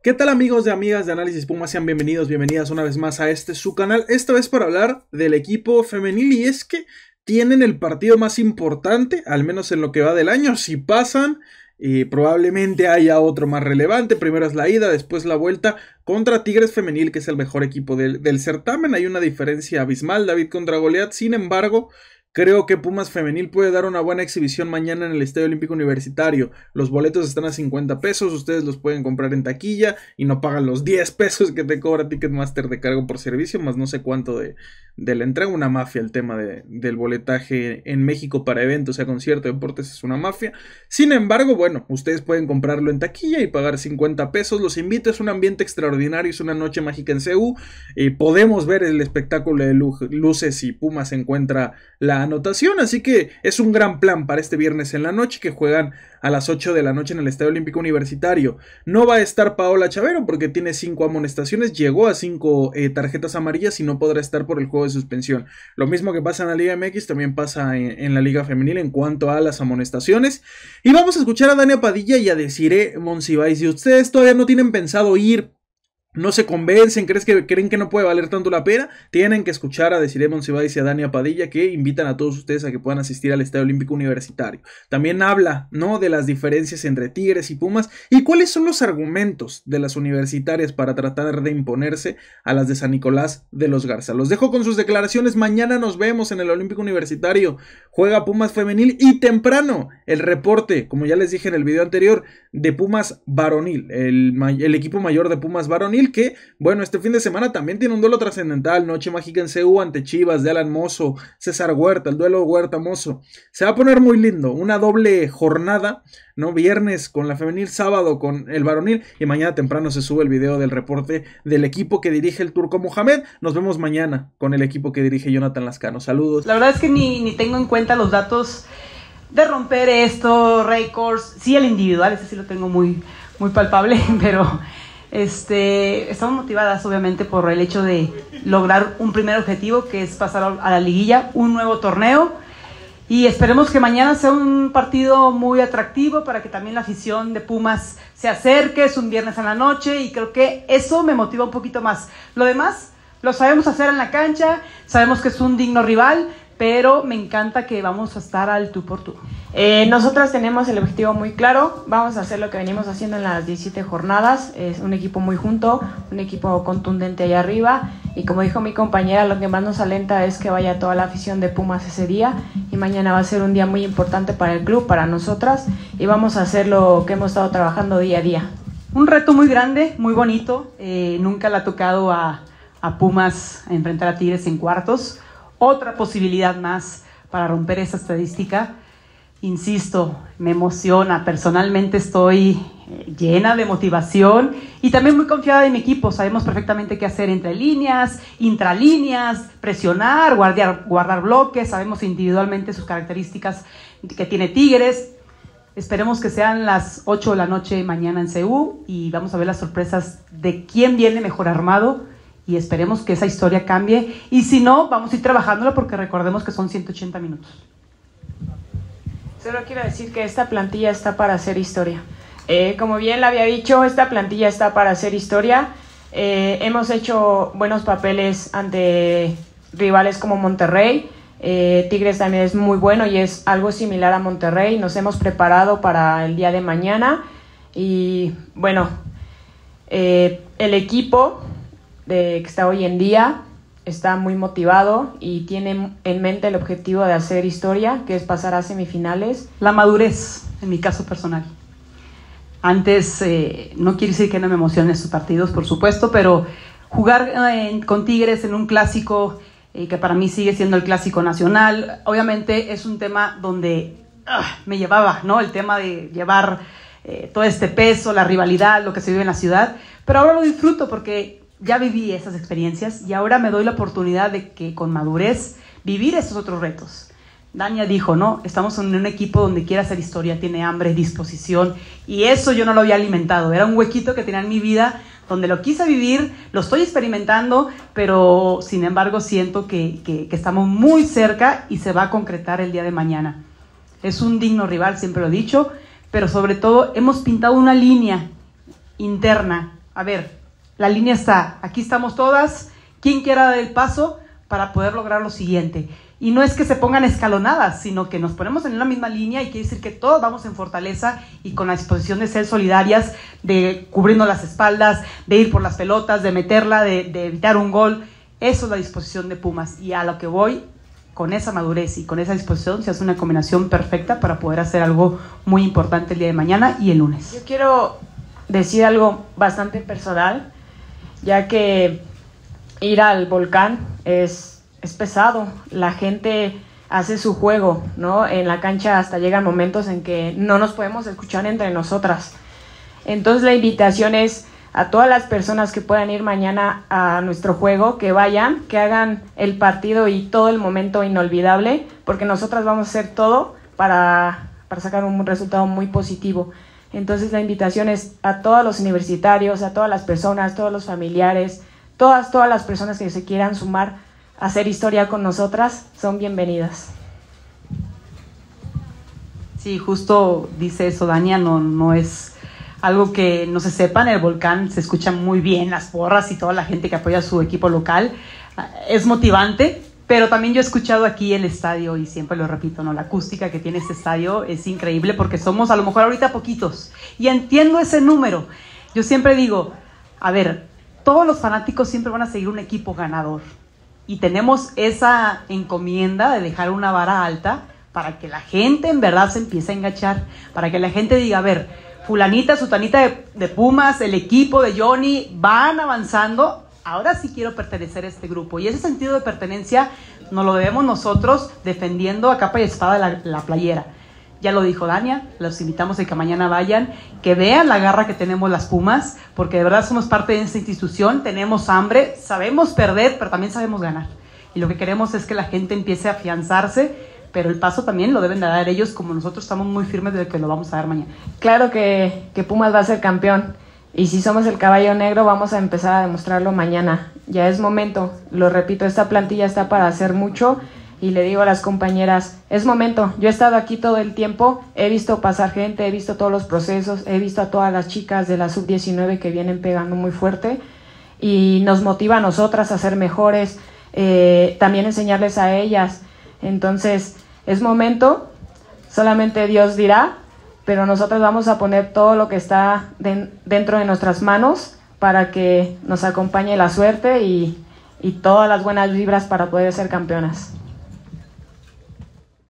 ¿Qué tal amigos y amigas de Análisis Pumas? Sean bienvenidos, bienvenidas una vez más a su canal, esta vez para hablar del equipo femenil, y es que tienen el partido más importante, al menos en lo que va del año. Si pasan, probablemente haya otro más relevante. Primero es la ida, después la vuelta contra Tigres Femenil, que es el mejor equipo del certamen. Hay una diferencia abismal, David contra Goliat. Sin embargo, creo que Pumas Femenil puede dar una buena exhibición mañana en el Estadio Olímpico Universitario. Los boletos están a 50 pesos, ustedes los pueden comprar en taquilla y no pagan los 10 pesos que te cobra Ticketmaster de cargo por servicio, más no sé cuánto de la entrega. Una mafia el tema del boletaje en México para eventos, sea concierto, deportes, es una mafia. Sin embargo, bueno, ustedes pueden comprarlo en taquilla y pagar 50 pesos. Los invito, es un ambiente extraordinario, es una noche mágica en CU. Podemos ver el espectáculo de luces y Pumas encuentra la anotación, así que es un gran plan para este viernes en la noche, que juegan a las 8 de la noche en el Estadio Olímpico Universitario. No va a estar Paola Chavero porque tiene 5 amonestaciones, llegó a 5 tarjetas amarillas y no podrá estar por el juego de suspensión. Lo mismo que pasa en la Liga MX, también pasa en la Liga Femenil en cuanto a las amonestaciones. Y vamos a escuchar a Dania Padilla y a Desiree Monsiváis. Si ustedes todavía no tienen pensado ir, no se convencen, creen que no puede valer tanto la pena, tienen que escuchar a Desiree Monsiváis y a Dania Padilla, que invitan a todos ustedes a que puedan asistir al Estadio Olímpico Universitario. También habla, ¿no?, de las diferencias entre Tigres y Pumas y cuáles son los argumentos de las universitarias para tratar de imponerse a las de San Nicolás de los Garza. Los dejo con sus declaraciones. Mañana nos vemos en el Olímpico Universitario. Juega Pumas Femenil y temprano el reporte, como ya les dije en el video anterior, de Pumas Varonil, el equipo mayor de Pumas Varonil, que, bueno, este fin de semana también tiene un duelo trascendental, noche mágica en CU ante Chivas de Alan Mozo, César Huerta, el duelo Huerta-Mozo. Se va a poner muy lindo, una doble jornada, ¿no? Viernes con la femenil, sábado con el varonil, y mañana temprano se sube el video del reporte del equipo que dirige el Turco Mohamed. Nos vemos mañana con el equipo que dirige Jonathan Lascano. Saludos. La verdad es que ni tengo en cuenta los datos de romper esto, récords, sí el individual, ese sí lo tengo muy palpable, pero estamos motivadas obviamente por el hecho de lograr un primer objetivo, que es pasar a la liguilla, un nuevo torneo, y esperemos que mañana sea un partido muy atractivo para que también la afición de Pumas se acerque. Es un viernes en la noche y creo que eso me motiva un poquito más. Lo demás lo sabemos hacer en la cancha, sabemos que es un digno rival, pero me encanta que vamos a estar al tú por tú. Nosotras tenemos el objetivo muy claro, vamos a hacer lo que venimos haciendo en las 17 jornadas, es un equipo muy junto, un equipo contundente allá arriba, y como dijo mi compañera, lo que más nos alenta es que vaya toda la afición de Pumas ese día, y mañana va a ser un día muy importante para el club, para nosotras, y vamos a hacer lo que hemos estado trabajando día a día. Un reto muy grande, muy bonito, nunca le ha tocado a Pumas enfrentar a Tigres en cuartos, otra posibilidad más para romper esa estadística. Insisto, me emociona, personalmente estoy llena de motivación y también muy confiada en mi equipo. Sabemos perfectamente qué hacer entre líneas, intralíneas, presionar, guardar bloques, sabemos individualmente sus características que tiene Tigres. Esperemos que sean las 8 de la noche mañana en CU y vamos a ver las sorpresas de quién viene mejor armado, y esperemos que esa historia cambie, y si no, vamos a ir trabajándola porque recordemos que son 180 minutos. Solo quiero decir que esta plantilla está para hacer historia. Como bien le había dicho, esta plantilla está para hacer historia. Hemos hecho buenos papeles ante rivales como Monterrey. Tigres también es muy bueno y es algo similar a Monterrey. Nos hemos preparado para el día de mañana. Y bueno, el equipo que está hoy en día está muy motivado y tiene en mente el objetivo de hacer historia, que es pasar a semifinales. La madurez, en mi caso personal. Antes, no quiere decir que no me emocionen estos partidos, por supuesto, pero jugar con Tigres en un clásico, que para mí sigue siendo el clásico nacional, obviamente es un tema donde me llevaba, ¿no? El tema de llevar todo este peso, la rivalidad, lo que se vive en la ciudad, pero ahora lo disfruto porque ya viví esas experiencias y ahora me doy la oportunidad de que con madurez vivir esos otros retos. Dania dijo, ¿no? Estamos en un equipo donde quiere hacer historia, tiene hambre, disposición, y eso yo no lo había alimentado. Era un huequito que tenía en mi vida donde lo quise vivir, lo estoy experimentando, pero sin embargo siento que estamos muy cerca y se va a concretar el día de mañana. Es un digno rival, siempre lo he dicho, pero sobre todo hemos pintado una línea interna a ver, la línea está, aquí estamos todas, ¿quién quiera dar el paso para poder lograr lo siguiente? Y no es que se pongan escalonadas, sino que nos ponemos en la misma línea y quiere decir que todos vamos en fortaleza y con la disposición de ser solidarias, de cubrirnos las espaldas, de ir por las pelotas, de meterla, de evitar un gol. Eso es la disposición de Pumas, y a lo que voy, con esa madurez y con esa disposición se hace una combinación perfecta para poder hacer algo muy importante el día de mañana y el lunes. Yo quiero decir algo bastante personal, ya que ir al Volcán es pesado. La gente hace su juego, ¿no? En la cancha hasta llegan momentos en que no nos podemos escuchar entre nosotras. Entonces la invitación es a todas las personas que puedan ir mañana a nuestro juego, que vayan, que hagan el partido y todo el momento inolvidable, porque nosotras vamos a hacer todo para sacar un resultado muy positivo. Entonces la invitación es a todos los universitarios, a todas las personas, todos los familiares, todas las personas que se quieran sumar a hacer historia con nosotras, son bienvenidas. Sí, justo dice eso, Dania, no es algo que no se sepa. En el Volcán se escuchan muy bien las porras y toda la gente que apoya a su equipo local. Es motivante, pero también yo he escuchado aquí el estadio y siempre lo repito, ¿no? La acústica que tiene este estadio es increíble porque somos a lo mejor ahorita poquitos y entiendo ese número. Yo siempre digo, a ver, todos los fanáticos siempre van a seguir un equipo ganador y tenemos esa encomienda de dejar una vara alta para que la gente en verdad se empiece a enganchar, para que la gente diga, a ver, fulanita, sutanita de Pumas, el equipo de Johnny, van avanzando, ahora sí quiero pertenecer a este grupo. Y ese sentido de pertenencia nos lo debemos nosotros defendiendo a capa y espada la playera. Ya lo dijo Dania, los invitamos a que mañana vayan, que vean la garra que tenemos las Pumas, porque de verdad somos parte de esta institución, tenemos hambre, sabemos perder, pero también sabemos ganar. Y lo que queremos es que la gente empiece a afianzarse, pero el paso también lo deben de dar ellos, como nosotros estamos muy firmes de que lo vamos a dar mañana. Claro que Pumas va a ser campeón, y si somos el caballo negro vamos a empezar a demostrarlo mañana. Ya es momento, lo repito, esta plantilla está para hacer mucho, y le digo a las compañeras, es momento. Yo he estado aquí todo el tiempo, he visto pasar gente, he visto todos los procesos, he visto a todas las chicas de la sub-19 que vienen pegando muy fuerte, y nos motiva a nosotras a ser mejores, también enseñarles a ellas. Entonces es momento, solamente Dios dirá, pero nosotros vamos a poner todo lo que está dentro de nuestras manos para que nos acompañe la suerte y todas las buenas vibras para poder ser campeonas.